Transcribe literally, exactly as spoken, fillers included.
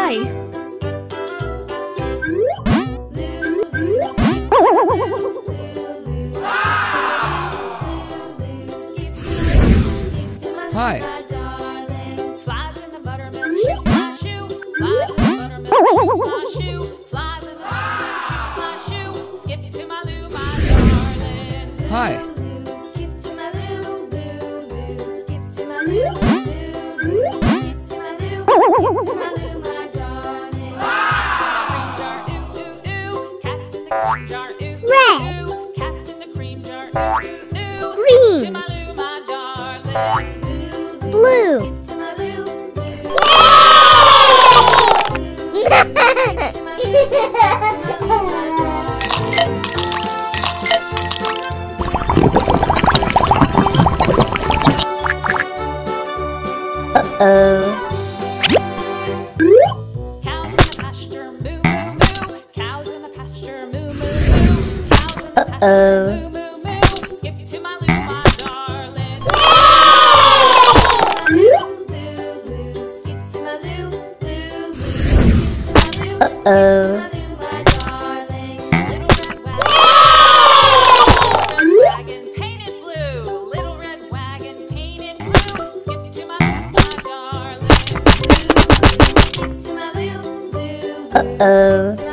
Hi. Hi. Flies in the buttermilk shoe, fly shoe. Flies in the buttermilk shoe, fly shoe. Flies in the buttermilk shoe, fly shoe. Skip to my loo, my darling. Hi. Skip to my loo, loo, loo. Skip to my loo, loo, loo. Skip to my loo, skip to my loo, my darling. Cats in the cream jar, ooh, ooh, ooh. Cats in the cream jar, ooh, ooh, Red. ooh. Cats in the cream jar, ooh, ooh, ooh. Green. Skip to my loo, my darling. Blue. Skip to my loo, loo. Uh-oh. Cows in the pasture, moo, moo, moo. Cows in the pasture, moo, moo, moo. Cows in the pasture, Uh-oh. moo, moo, moo. Skip to my loo, my darling. Loo, loo, loo. Skip to my loo, loo, loo. Skip to my loo, Uh-oh. skip to my loo, my darling. Little red wagon, painted blue. Little red wagon, painted blue. Skip to my loo, my darling. Skip to my loo, loo, loo. Uh-oh.